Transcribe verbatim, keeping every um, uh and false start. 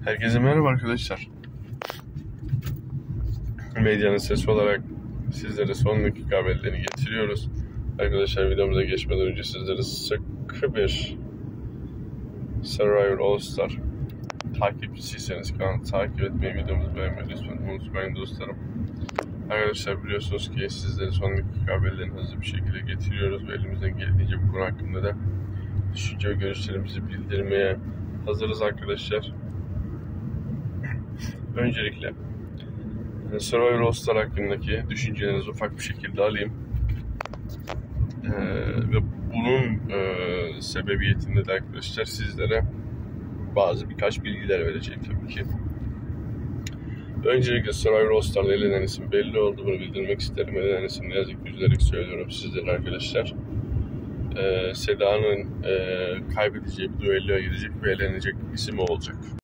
Herkese merhaba arkadaşlar. Medyanın sesi olarak sizlere son dakika haberlerini getiriyoruz. Arkadaşlar videomuza geçmeden önce sizlere sıkı bir Survivor All Star takipçisiyseniz kanalı takip etmeyi, videomuzu beğenmeyi lütfen unutmayın dostlarım. Arkadaşlar biliyorsunuz ki sizlere son dakika haberlerini hızlı bir şekilde getiriyoruz ve elimizden geldiğince bu konu hakkında da düşünce ve görüşlerimizi bildirmeye hazırız arkadaşlar. Öncelikle Survivor All Star hakkındaki düşüncelerinizi ufak bir şekilde alayım. Ee, ve bunun e, sebebiyetinde de arkadaşlar sizlere bazı birkaç bilgiler vereceğim tabii ki. Öncelikle Survivor All Star'da elenen isim belli oldu. Bunu bildirmek isterim. Elenen isim ne yazık ki üzülerek söylüyorum sizlere arkadaşlar. Ee, Seda'nın e, kaybedeceği bir düelloya gidecek ve elenecek bir isim olacak.